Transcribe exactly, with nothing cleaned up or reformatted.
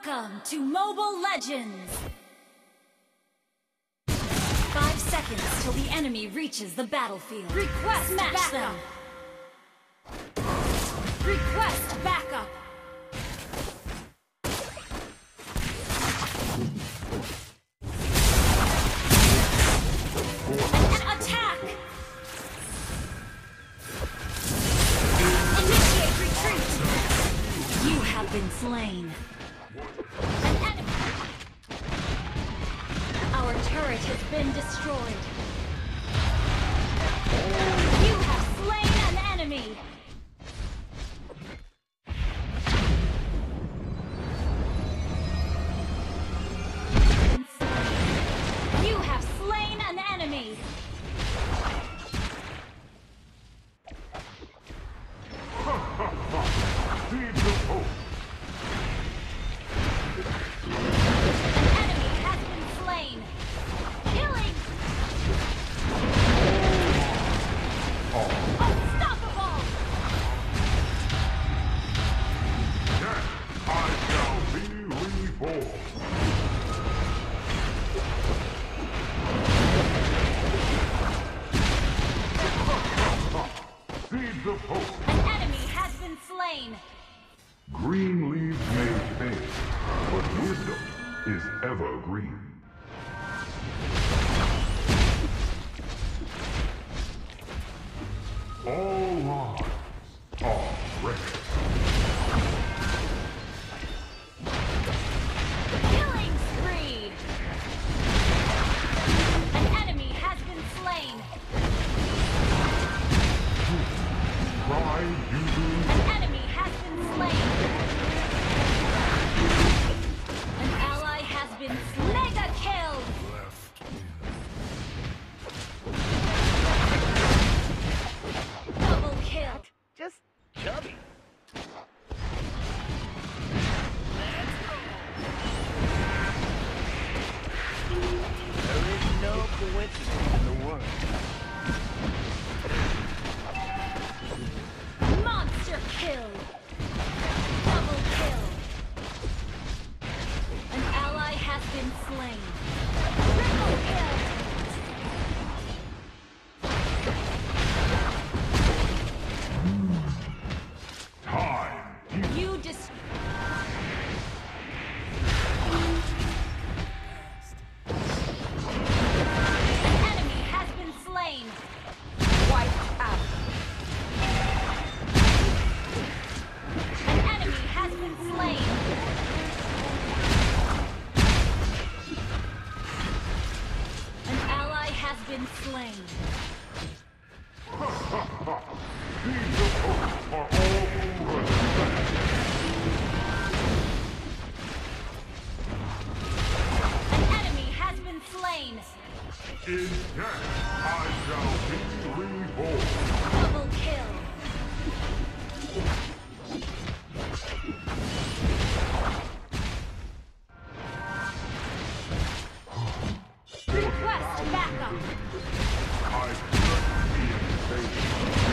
Welcome to Mobile Legends! Five seconds till the enemy reaches the battlefield. Request Smash backup! Them. Request backup! An attack! Initiate retreat! You have been slain. An enemy! Our turret has been destroyed. You have slain an enemy! You have slain an enemy! Seeds of hope. An enemy has been slain! Killing! Unstoppable! Yes, I shall be reborn. Seeds of hope. An enemy has been slain! Green leaves may fade, but wisdom is evergreen. All lives are precious. Killing spree! An enemy has been slain! Try using An enemy has been slain! An ally has been slain! Mega kill! Double kill! Just chubby. There is no coincidence in the world. Monster kill! Double kill! An ally has been slain! Triple kill! time. You dis- An enemy has been slain! Wiped out! An enemy has been slain! An ally has been slain! Seeds of hope are all over the planet. An enemy has been slain! In death, I shall be reborn. Double kill! Request backup! I could be in favor.